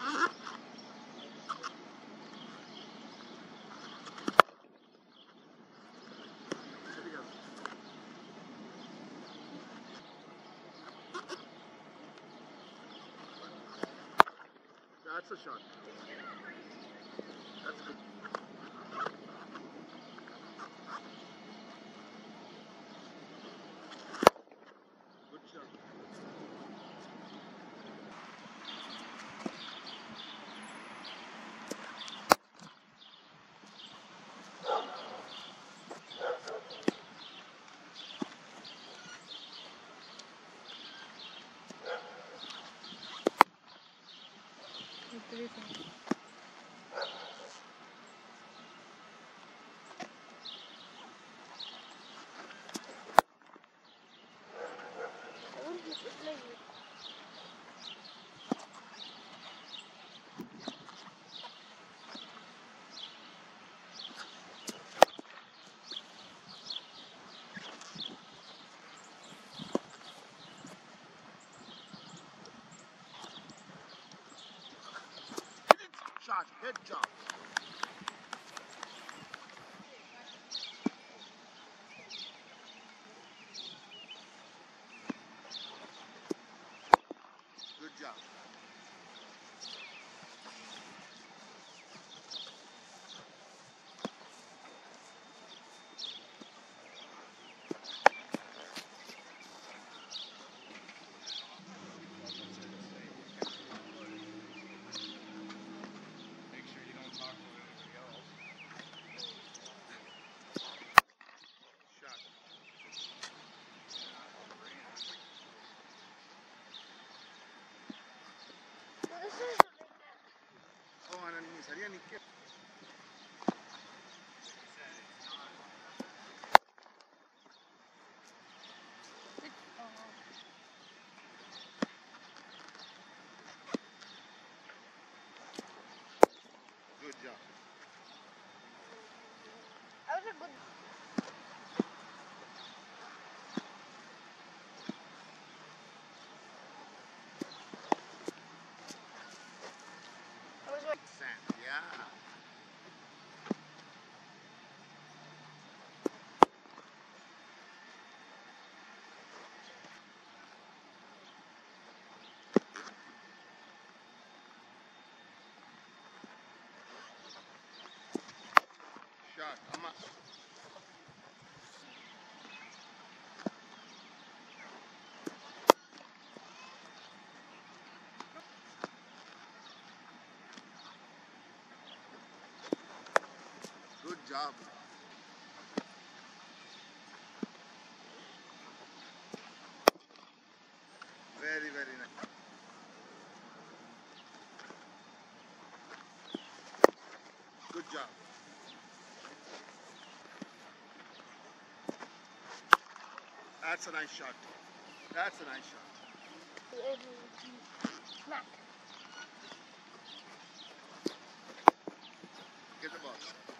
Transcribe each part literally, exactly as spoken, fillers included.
That's a shot. That's good. Good shot. Shot, head jump. Good job. Oh, and then சரியா நிக்க. Good job. That was a good. That was like Sand, yeah. Shot, ama. Good job. Very, very nice. Good job. That's a nice shot. That's a nice shot. smack. Get the ball.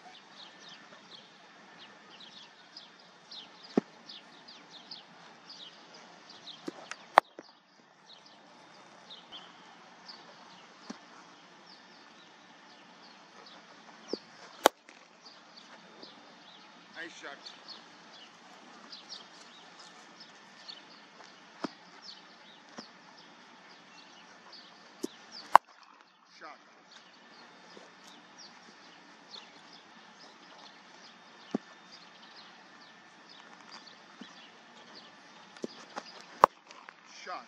Nice shot. Shot. Shot.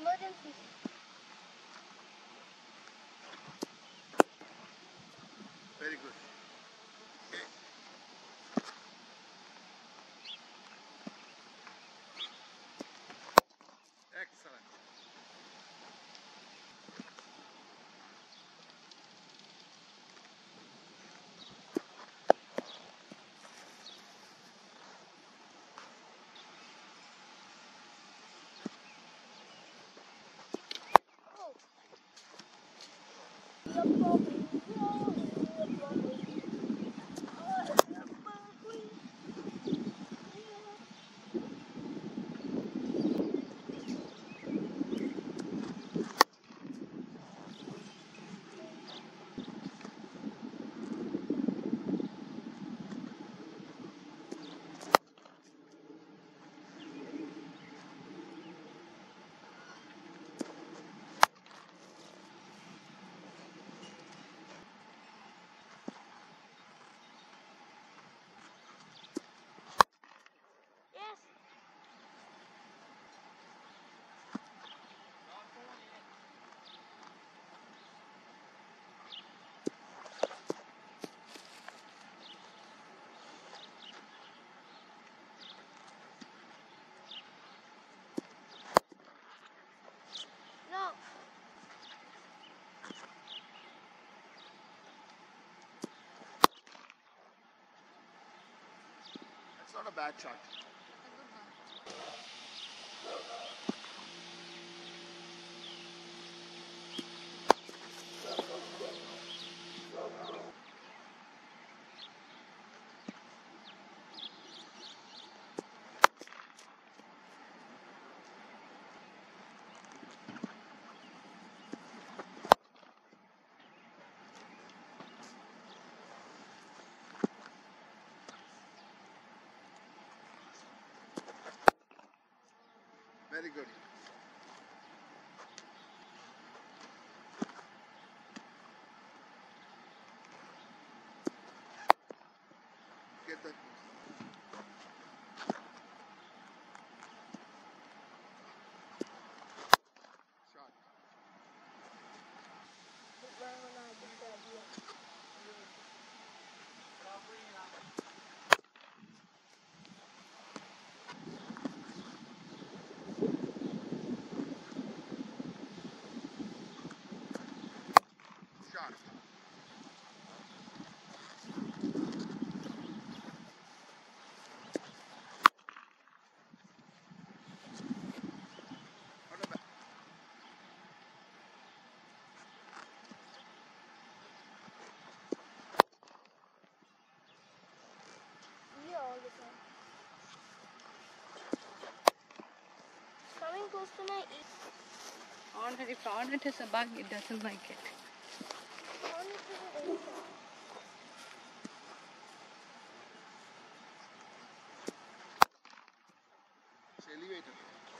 emergency. Very good. Okay. Excellent. Oh. You're probably wrong. You're probably yes. No. That's not a bad shot. Very good. Get that. Shot. Shot. Not a bad. Yeah, all the time. Coming close to my ear. On it, if on it is a bug, it doesn't like it. On it is a very far. It's elevated.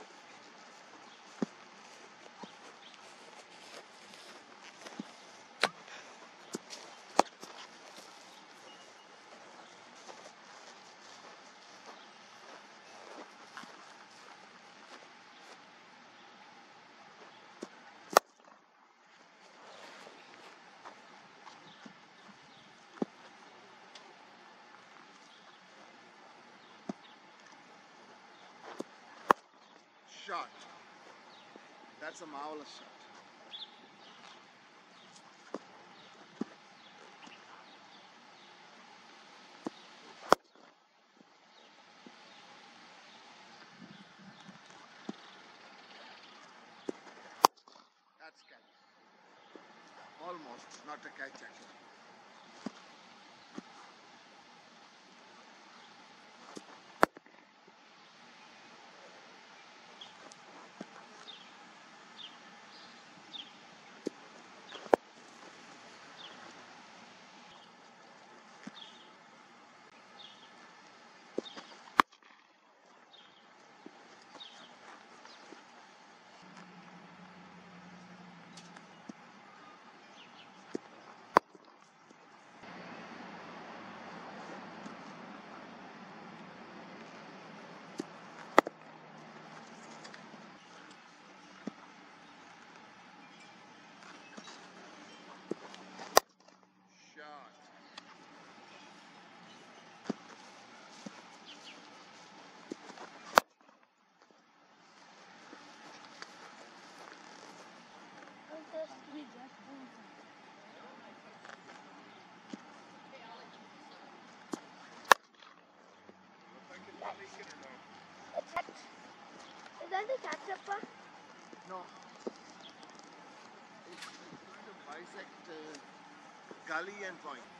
Shot. That's a marvelous shot. That's catch. Almost, not a catch actually. Does it catch up? uh? No. It's, it's going to bisect uh, gully and point.